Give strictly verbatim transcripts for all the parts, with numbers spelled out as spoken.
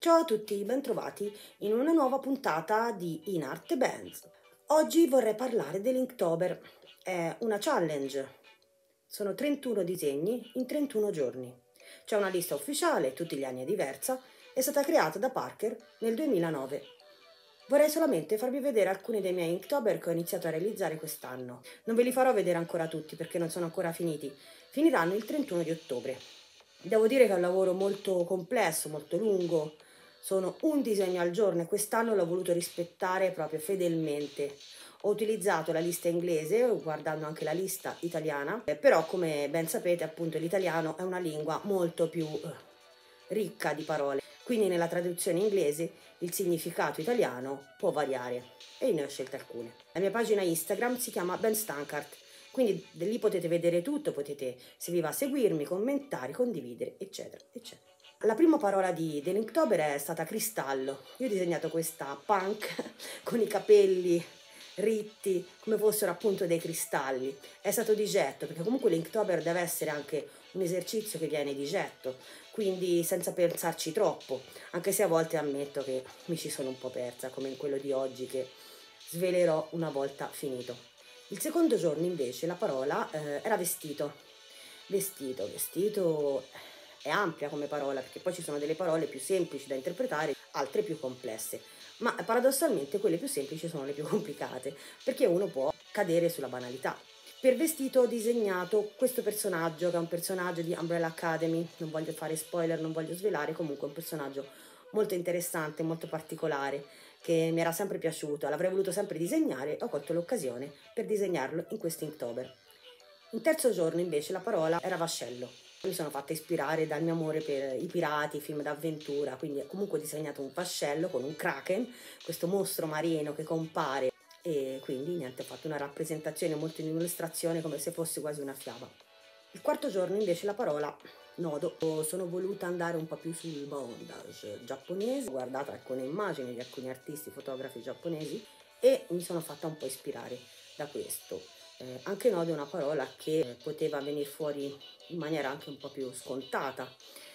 Ciao a tutti, bentrovati in una nuova puntata di In Arte Bands. Oggi vorrei parlare dell'Inktober. È una challenge. Sono trentuno disegni in trentuno giorni. C'è una lista ufficiale, tutti gli anni è diversa, è stata creata da Parker nel duemilanove. Vorrei solamente farvi vedere alcuni dei miei Inktober che ho iniziato a realizzare quest'anno. Non ve li farò vedere ancora tutti perché non sono ancora finiti. Finiranno il trentuno di ottobre. Devo dire che è un lavoro molto complesso, molto lungo. Sono un disegno al giorno e quest'anno l'ho voluto rispettare proprio fedelmente. Ho utilizzato la lista inglese, guardando anche la lista italiana, eh, però come ben sapete appunto l'italiano è una lingua molto più eh, ricca di parole, quindi nella traduzione inglese il significato italiano può variare e io ne ho scelte alcune. La mia pagina Instagram si chiama Ben Stankart, quindi lì potete vedere tutto, potete, se vi va, seguirmi, commentare, condividere, eccetera, eccetera. La prima parola di, dell'Inktober è stata cristallo. Io ho disegnato questa punk con i capelli ritti come fossero appunto dei cristalli. È stato di getto, perché comunque l'Inktober deve essere anche un esercizio che viene di getto, quindi senza pensarci troppo, anche se a volte ammetto che mi ci sono un po' persa, come in quello di oggi che svelerò una volta finito. Il secondo giorno invece la parola eh, era vestito. Vestito, vestito è ampia come parola, perché poi ci sono delle parole più semplici da interpretare, altre più complesse, ma paradossalmente quelle più semplici sono le più complicate, perché uno può cadere sulla banalità. Per vestito ho disegnato questo personaggio, che è un personaggio di Umbrella Academy, non voglio fare spoiler, non voglio svelare, comunque è un personaggio molto interessante, molto particolare, che mi era sempre piaciuto, l'avrei voluto sempre disegnare e ho colto l'occasione per disegnarlo in questo Inktober. Il terzo giorno invece la parola era vascello. Mi sono fatta ispirare dal mio amore per i pirati, i film d'avventura, quindi ho comunque disegnato un vascello con un kraken, questo mostro marino che compare, e quindi niente, ho fatto una rappresentazione molto in illustrazione come se fosse quasi una fiaba. Il quarto giorno invece la parola nodo. Sono voluta andare un po' più sul bondage giapponese, ho guardato alcune immagini di alcuni artisti fotografi giapponesi e mi sono fatta un po' ispirare da questo. Eh, anche nodo è una parola che poteva venire fuori in maniera anche un po' più scontata,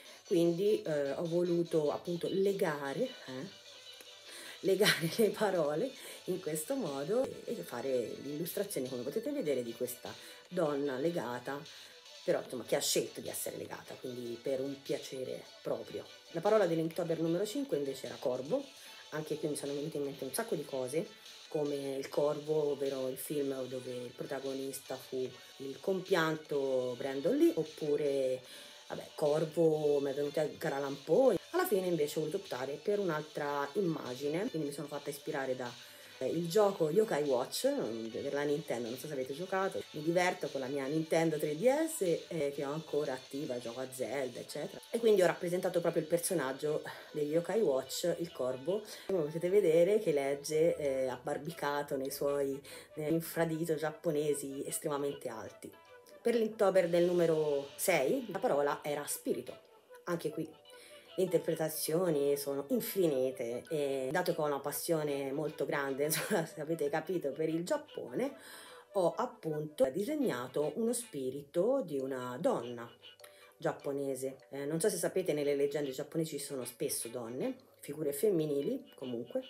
quindi eh, ho voluto appunto legare, eh, legare le parole in questo modo e fare l'illustrazione, come potete vedere, di questa donna legata, però insomma che ha scelto di essere legata, quindi per un piacere proprio. La parola dell'Inktober numero cinque invece era corvo. Anche qui mi sono venute in mente un sacco di cose, come Il Corvo, ovvero il film dove il protagonista fu il compianto Brandon Lee, oppure vabbè, Corvo, mi è venuta Garalampone. Alla fine invece ho voluto optare per un'altra immagine, quindi mi sono fatta ispirare da eh, il gioco Yokai Watch per la Nintendo, non so se avete giocato. Mi diverto con la mia Nintendo tre D S eh, che ho ancora attiva, gioco a Zelda eccetera, e quindi ho rappresentato proprio il personaggio degli Yokai Watch, il corvo, come potete vedere, che legge eh, abbarbicato nei suoi eh, infradito giapponesi estremamente alti. Per l'Inktober del numero sei la parola era spirito. Anche qui le interpretazioni sono infinite e dato che ho una passione molto grande, insomma, se avete capito, per il Giappone, ho appunto disegnato uno spirito di una donna giapponese. Eh, non so se sapete, nelle leggende giapponesi ci sono spesso donne, figure femminili comunque,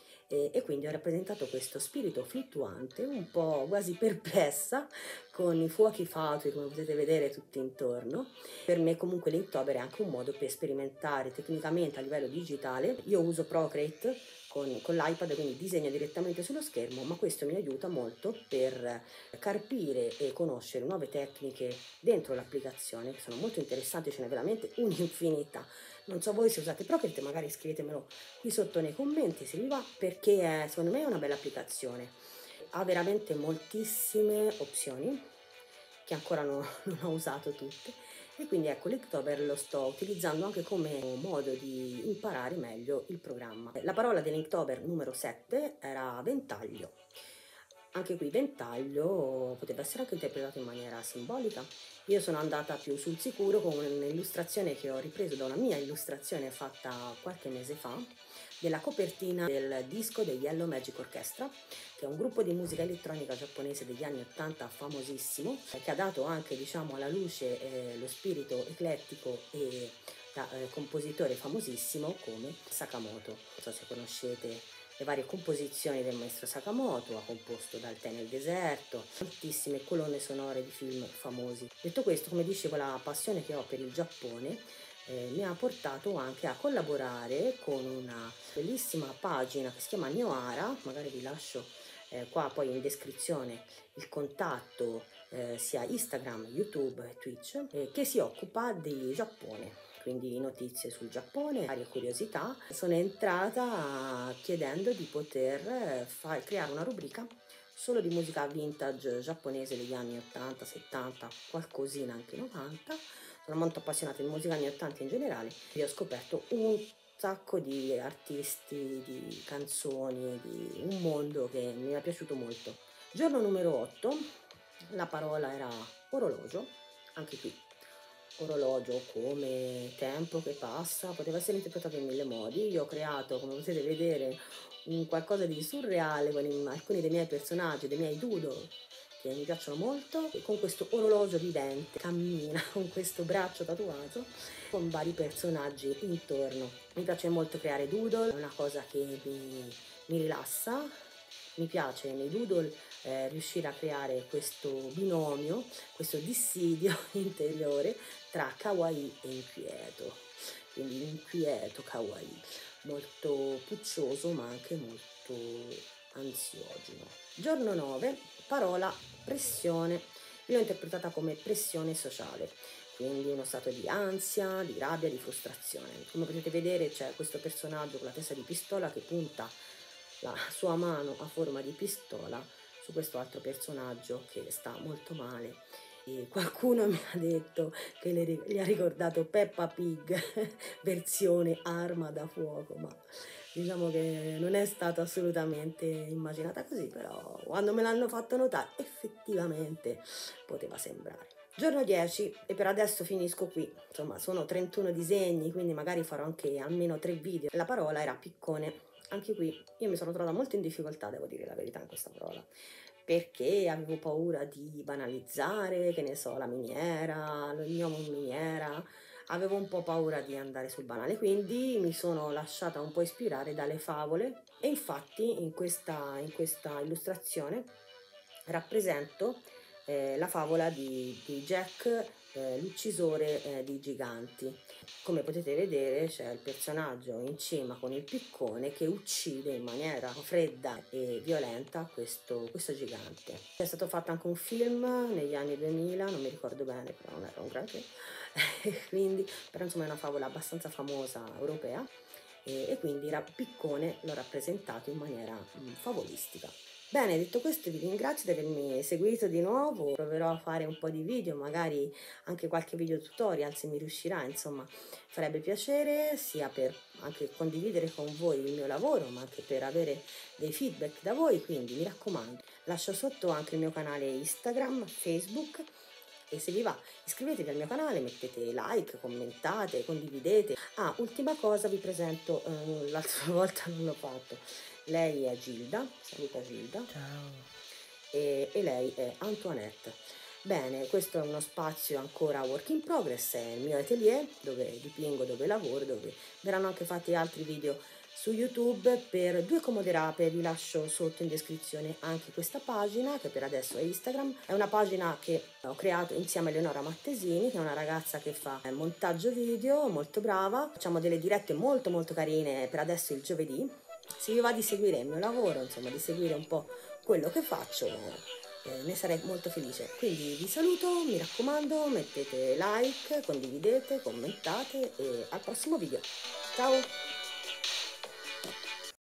e, e quindi ho rappresentato questo spirito fluttuante, un po' quasi perplessa, con i fuochi fatui come potete vedere tutti intorno. Per me comunque l'Inktober è anche un modo per sperimentare tecnicamente a livello digitale. Io uso Procreate con, con l'iPad, quindi disegno direttamente sullo schermo, ma questo mi aiuta molto per carpire e conoscere nuove tecniche dentro l'applicazione, che sono molto interessanti, ce n'è veramente un'infinità. Non so voi se usate Procreate, magari scrivetemelo qui sotto nei commenti se vi va, perché è, secondo me è una bella applicazione. Ha veramente moltissime opzioni che ancora no, non ho usato tutte, e quindi ecco l'Inktober lo sto utilizzando anche come modo di imparare meglio il programma. La parola dell'Inktober numero sette era ventaglio. Anche qui ventaglio poteva essere anche interpretato in maniera simbolica. Io sono andata più sul sicuro con un'illustrazione che ho ripreso da una mia illustrazione fatta qualche mese fa, della copertina del disco degli Yellow Magic Orchestra, che è un gruppo di musica elettronica giapponese degli anni ottanta famosissimo, che ha dato anche, diciamo, alla luce eh, lo spirito eclettico e da eh, compositore famosissimo come Sakamoto. Non so se conoscete le varie composizioni del maestro Sakamoto, ha composto Dal tè nel deserto, moltissime colonne sonore di film famosi. Detto questo, come dicevo, la passione che ho per il Giappone eh, mi ha portato anche a collaborare con una bellissima pagina che si chiama Nioara, magari vi lascio eh, qua poi in descrizione il contatto eh, sia Instagram, YouTube e Twitch, eh, che si occupa di Giappone. Quindi notizie sul Giappone, varie curiosità. Sono entrata chiedendo di poter far, creare una rubrica solo di musica vintage giapponese degli anni ottanta, settanta, qualcosina anche novanta. Sono molto appassionata di musica anni ottanta in generale e ho scoperto un sacco di artisti, di canzoni, di un mondo che mi è piaciuto molto. Giorno numero otto, la parola era orologio, anche qui orologio come tempo che passa, poteva essere interpretato in mille modi. Io ho creato, come potete vedere, un qualcosa di surreale con in, alcuni dei miei personaggi, dei miei doodle che mi piacciono molto, e con questo orologio vivente cammina con questo braccio tatuato con vari personaggi intorno. Mi piace molto creare doodle, è una cosa che mi, mi rilassa. Mi piace nei doodle eh, riuscire a creare questo binomio, questo dissidio interiore tra kawaii e inquieto, quindi inquieto kawaii, molto puccioso ma anche molto ansiogeno. Giorno nove, parola pressione. Io l'ho interpretata come pressione sociale, quindi uno stato di ansia, di rabbia, di frustrazione. Come potete vedere c'è questo personaggio con la testa di pistola che punta la sua mano a forma di pistola su questo altro personaggio che sta molto male. E qualcuno mi ha detto che le, gli ha ricordato Peppa Pig versione arma da fuoco, ma diciamo che non è stata assolutamente immaginata così, però quando me l'hanno fatto notare effettivamente poteva sembrare. Giorno dieci, e per adesso finisco qui, insomma sono trentuno disegni, quindi magari farò anche almeno tre video. La parola era piccone. Anche qui io mi sono trovata molto in difficoltà, devo dire la verità, in questa parola, perché avevo paura di banalizzare, che ne so, la miniera, lo gnomo in miniera, avevo un po' paura di andare sul banale, quindi mi sono lasciata un po' ispirare dalle favole e infatti in questa, in questa illustrazione rappresento eh, la favola di, di Jack, eh, l'uccisore eh, di giganti. Come potete vedere c'è il personaggio in cima con il piccone che uccide in maniera fredda e violenta questo, questo gigante. È stato fatto anche un film negli anni duemila, non mi ricordo bene, però non era un granché, quindi però insomma è una favola abbastanza famosa europea e, e quindi il piccone l'ho rappresentato in maniera mh, favolistica. Bene, detto questo vi ringrazio di avermi seguito di nuovo, proverò a fare un po' di video, magari anche qualche video tutorial se mi riuscirà, insomma farebbe piacere sia per anche condividere con voi il mio lavoro ma anche per avere dei feedback da voi, quindi mi raccomando lascio sotto anche il mio canale Instagram, Facebook e se vi va iscrivetevi al mio canale, mettete like, commentate, condividete. Ah, ultima cosa vi presento, eh, l'altra volta non l'ho fatto. Lei è Gilda, saluta Gilda. Ciao. E, e lei è Antoinette. Bene, questo è uno spazio ancora work in progress, è il mio atelier dove dipingo, dove lavoro, dove verranno anche fatti altri video su YouTube per due comode rape. Vi lascio sotto in descrizione anche questa pagina che per adesso è Instagram. È una pagina che ho creato insieme a Eleonora Mattesini, che è una ragazza che fa montaggio video, molto brava. Facciamo delle dirette molto molto carine per adesso il giovedì. Se vi va di seguire il mio lavoro, insomma di seguire un po' quello che faccio, eh, ne sarei molto felice. Quindi vi saluto, mi raccomando, mettete like, condividete, commentate e al prossimo video. Ciao!